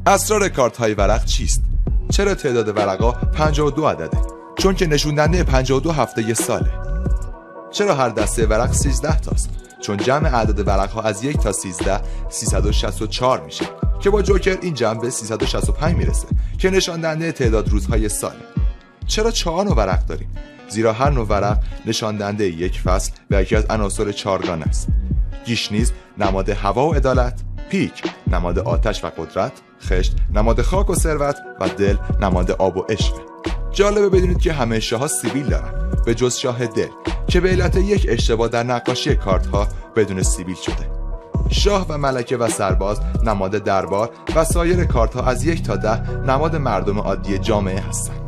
اسرار کارت های ورق چیست؟ چرا تعداد ورقا 52 عدده؟ چون که نشون دهنده 52 هفته ساله. چرا هر دسته ورق 13 تاست؟ چون جمع اعداد ورق ها از 1 تا 13 364 میشه که با جوکر این جمع به 365 میرسه که نشان دهنده تعداد روزهای ساله. چرا 4 نوع ورق داریم؟ زیرا هر نوع ورق نشان دهنده یک فصل و یکی از عناصر چارگانه است. گیشنیز نماد هوا و عدالت، پیک نماد آتش و قدرت، خشت نماد خاک و ثروت و دل نماد آب و عشق. جالبه بدونید که همه شاه‌ها سیبیل دارن به جز شاه دل که به علت یک اشتباه در نقاشی کارت ها بدون سیبیل شده. شاه و ملکه و سرباز نماد دربار و سایر کارت ها از 1 تا 10 نماد مردم عادی جامعه هستند.